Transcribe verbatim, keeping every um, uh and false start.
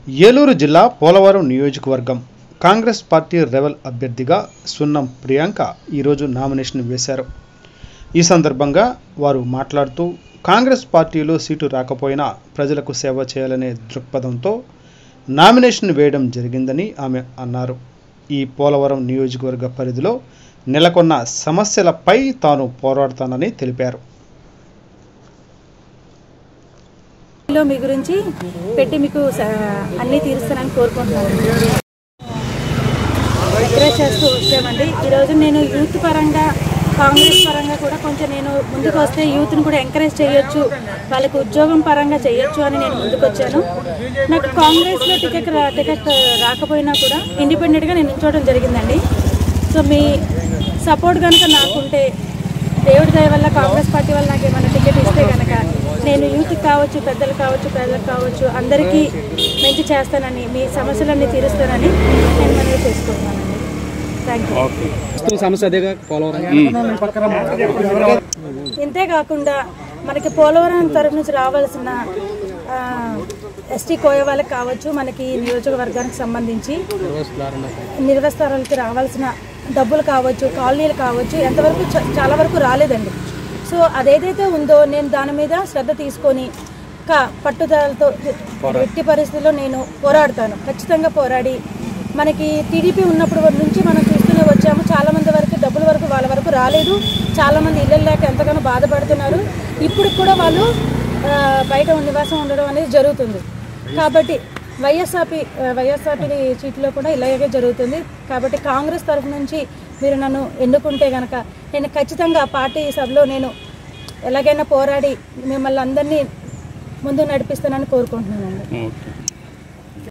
ఏలూరు జిల్లా పోలవరం నియోజకవర్గం Congress party rebel అభ్యర్థిగా సున్నం ప్రియాంక ఈరోజు నామినేషన్ వేశారు. ఈ సందర్భంగా వారు మాట్లాడుతూ కాంగ్రెస్ పార్టీలో సీటు రాకపోయినా ప్రజలకు సేవ చేయాలనే దృక్పథంతో నామినేషన్ వేయడం జరిగిందని ఆమె అన్నారు. ఈ పోలవరం నియోజకవర్గ పరిధిలో నెలకొన్న సమస్యలపై తాను పోరాడతానని తెలిపారు. మీ గురించి పెట్టి మీకు అన్నీ తీరుస్తానని కోరుకుంటున్నాను. ఎంకరేజ్ చేస్తూ వచ్చామండి. ఈరోజు నేను యూత్ పరంగా కాంగ్రెస్ పరంగా కూడా కొంచెం నేను ముందుకు వస్తే యూత్ని కూడా ఎంకరేజ్ చేయొచ్చు, వాళ్ళకి ఉద్యోగం పరంగా చేయొచ్చు అని నేను ముందుకు వచ్చాను. నాకు కాంగ్రెస్లో టికెట్ టికెట్ రాకపోయినా కూడా ఇండిపెండెంట్గా నేను నిల్చోవడం జరిగిందండి. సో మీ సపోర్ట్ కనుక నాకుంటే దేవుడి దయ వల్ల కాంగ్రెస్ పార్టీ వల్ల నాకు ఏమైనా టికెట్ ఇస్తే కనుక నేను యూత్కి కావచ్చు, పెద్దలు కావచ్చు, పేదలకు కావచ్చు అందరికీ మంచి చేస్తానని, మీ సమస్యలన్నీ తీరుస్తానని నేను మనవి చేసుకుంటున్నానండి. Thank you. ఇంతే కాకుండా మనకి పోలవరం తరఫు నుంచి రావాల్సిన ఎస్టీ కోయ వాళ్ళకి కావచ్చు, మనకి నియోజకవర్గానికి సంబంధించి నిర్వస్థానాలకి రావాల్సిన డబ్బులు కావచ్చు, కాలనీలు కావచ్చు, ఎంతవరకు చాలా వరకు రాలేదండి. సో అదేదైతే ఉందో నేను దాని మీద శ్రద్ధ తీసుకొని కా పట్టుదలతో ఎట్టి పరిస్థితుల్లో నేను పోరాడతాను. ఖచ్చితంగా పోరాడి మనకి టీడీపీ ఉన్నప్పుడు నుంచి మనం చూస్తూనే వచ్చాము. చాలామంది వరకు డబ్బుల వరకు వాళ్ళ వరకు రాలేదు. చాలామంది ఇళ్ళ లేక ఎంతగానో బాధపడుతున్నారు. ఇప్పుడు కూడా వాళ్ళు బయట నివాసం ఉండడం అనేది జరుగుతుంది. కాబట్టి వైఎస్ఆర్పీ వైఎస్ఆర్పీ సీట్లో కూడా ఇలాగే జరుగుతుంది. కాబట్టి కాంగ్రెస్ తరఫు నుంచి మీరు నన్ను ఎన్నుకుంటే కనుక నేను ఖచ్చితంగా పార్టీ సభలో నేను ఎలాగైనా పోరాడి మిమ్మల్ని అందరినీ ముందుకు నడిపిస్తానని కోరుకుంటున్నానండి.